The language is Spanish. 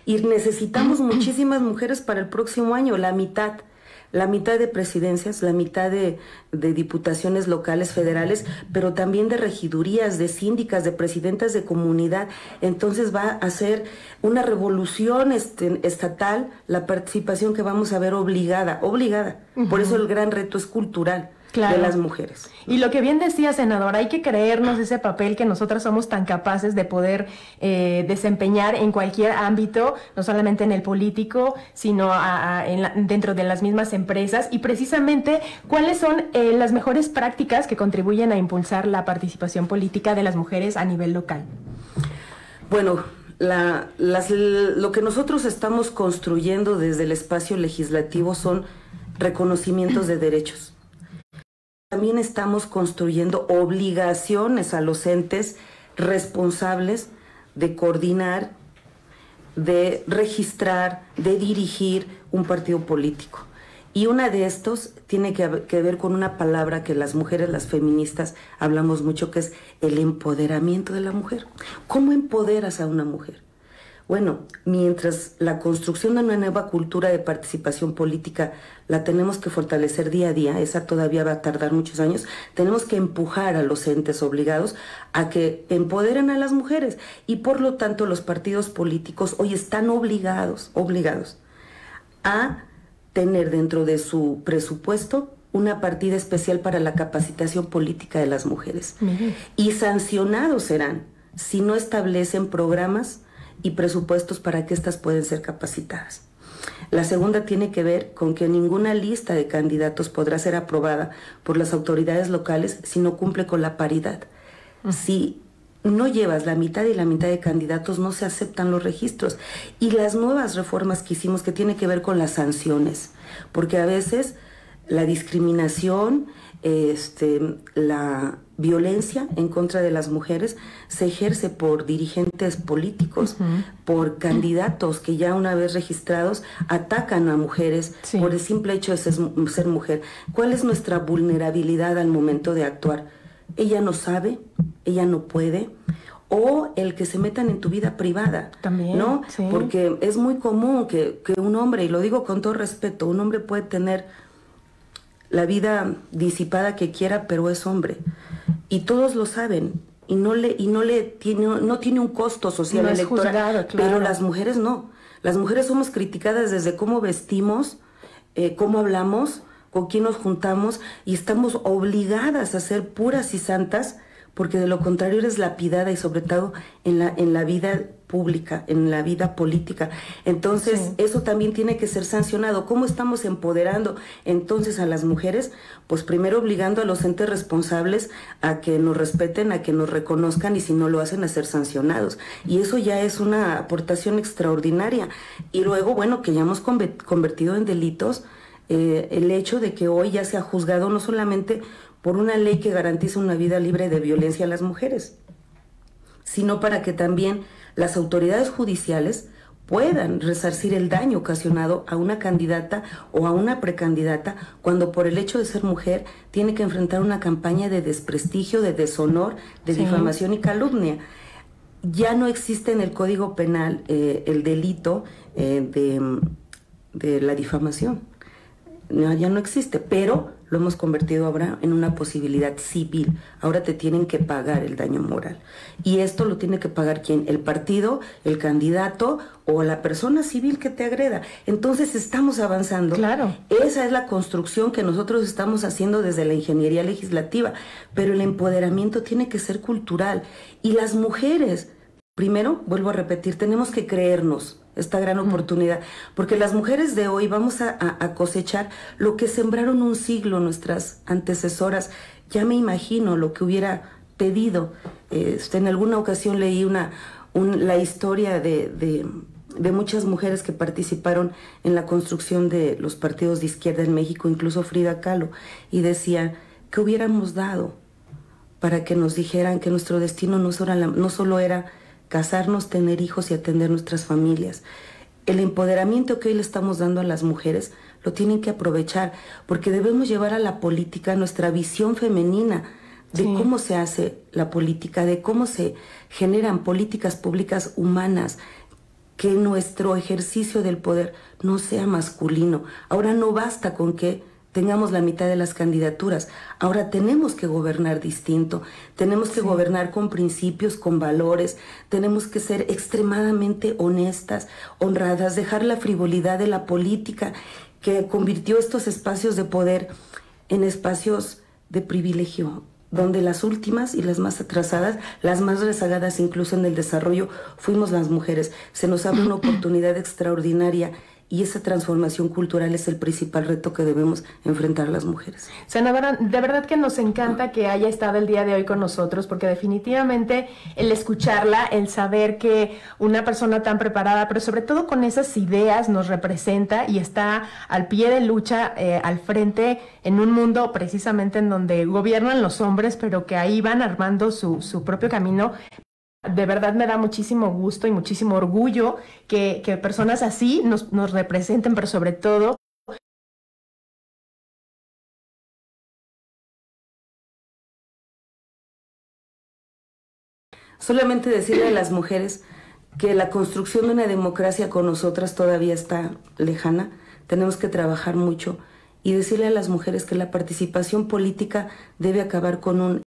Y necesitamos muchísimas mujeres para el próximo año, la mitad de presidencias, la mitad de diputaciones locales, federales, pero también de regidurías, de síndicas, de presidentas de comunidad. Entonces va a ser una revolución estatal la participación que vamos a ver obligada. Por eso el gran reto es cultural. Claro. De las mujeres. Y lo que bien decía, senadora, hay que creernos ese papel que nosotras somos tan capaces de poder desempeñar en cualquier ámbito, no solamente en el político, sino dentro de las mismas empresas. Y precisamente, ¿cuáles son las mejores prácticas que contribuyen a impulsar la participación política de las mujeres a nivel local? Bueno, lo que nosotros estamos construyendo desde el espacio legislativo son reconocimientos de derechos. También estamos construyendo obligaciones a los entes responsables de coordinar, de registrar, de dirigir un partido político. Y una de estos tiene que ver con una palabra que las mujeres, las feministas, hablamos mucho, que es el empoderamiento de la mujer. ¿Cómo empoderas a una mujer? Bueno, mientras la construcción de una nueva cultura de participación política la tenemos que fortalecer día a día, esa todavía va a tardar muchos años, tenemos que empujar a los entes obligados a que empoderen a las mujeres, y por lo tanto los partidos políticos hoy están obligados a tener dentro de su presupuesto una partida especial para la capacitación política de las mujeres. Y sancionados serán si no establecen programas y presupuestos para que éstas puedan ser capacitadas. La segunda tiene que ver con que ninguna lista de candidatos podrá ser aprobada por las autoridades locales si no cumple con la paridad. Si no llevas la mitad y la mitad de candidatos, no se aceptan los registros. Y las nuevas reformas que hicimos, que tiene que ver con las sanciones, porque a veces la discriminación, la violencia en contra de las mujeres se ejerce por dirigentes políticos, por candidatos que ya una vez registrados atacan a mujeres por el simple hecho de ser mujer. ¿Cuál es nuestra vulnerabilidad al momento de actuar? Ella no sabe, ella no puede, o el que se metan en tu vida privada, también, ¿no? Sí. Porque es muy común que un hombre, y lo digo con todo respeto, un hombre puede tener la vida disipada que quiera, pero es hombre. Y todos lo saben. Y no tiene un costo social electoral. Juzgado, claro. Pero las mujeres no. Las mujeres somos criticadas desde cómo vestimos, cómo hablamos, con quién nos juntamos, y estamos obligadas a ser puras y santas, porque de lo contrario eres lapidada, y sobre todo en la vida pública, en la vida política. Entonces, eso también tiene que ser sancionado. ¿Cómo estamos empoderando entonces a las mujeres? Pues primero obligando a los entes responsables a que nos respeten, a que nos reconozcan, y si no lo hacen, a ser sancionados. Y eso ya es una aportación extraordinaria. Y luego, bueno, que ya hemos convertido en delitos el hecho de que hoy ya se ha juzgado no solamente por una ley que garantiza una vida libre de violencia a las mujeres, sino para que también las autoridades judiciales puedan resarcir el daño ocasionado a una candidata o a una precandidata cuando por el hecho de ser mujer tiene que enfrentar una campaña de desprestigio, de deshonor, de difamación y calumnia. Ya no existe en el Código Penal el delito de la difamación. No, ya no existe, pero lo hemos convertido ahora en una posibilidad civil. Ahora te tienen que pagar el daño moral. Y esto lo tiene que pagar ¿quién? El partido, el candidato o la persona civil que te agreda. Entonces estamos avanzando. Claro. Esa es la construcción que nosotros estamos haciendo desde la ingeniería legislativa. Pero el empoderamiento tiene que ser cultural. Y las mujeres, primero, vuelvo a repetir, tenemos que creernos esta gran oportunidad, porque las mujeres de hoy vamos a cosechar lo que sembraron un siglo nuestras antecesoras. Ya me imagino lo que hubiera pedido. En alguna ocasión leí la historia de muchas mujeres que participaron en la construcción de los partidos de izquierda en México, incluso Frida Kahlo, y decía, ¿qué hubiéramos dado para que nos dijeran que nuestro destino no solo era casarnos, tener hijos y atender nuestras familias? El empoderamiento que hoy le estamos dando a las mujeres lo tienen que aprovechar, porque debemos llevar a la política nuestra visión femenina de cómo se hace la política, de cómo se generan políticas públicas humanas que nuestro ejercicio del poder no sea masculino. Ahora no basta con que tengamos la mitad de las candidaturas. Ahora tenemos que gobernar distinto, tenemos que gobernar con principios, con valores, tenemos que ser extremadamente honestas, honradas, dejar la frivolidad de la política que convirtió estos espacios de poder en espacios de privilegio, donde las últimas y las más atrasadas, las más rezagadas incluso en el desarrollo, fuimos las mujeres. Se nos abre una oportunidad extraordinaria y esa transformación cultural es el principal reto que debemos enfrentar las mujeres. Senadora, de verdad que nos encanta que haya estado el día de hoy con nosotros, porque definitivamente el escucharla, el saber que una persona tan preparada, pero sobre todo con esas ideas, nos representa y está al pie de lucha, al frente, en un mundo precisamente en donde gobiernan los hombres, pero que ahí van armando su propio camino. De verdad me da muchísimo gusto y muchísimo orgullo que personas así nos representen, pero sobre todo solamente decirle a las mujeres que la construcción de una democracia con nosotras todavía está lejana, tenemos que trabajar mucho y decirle a las mujeres que la participación política debe acabar con un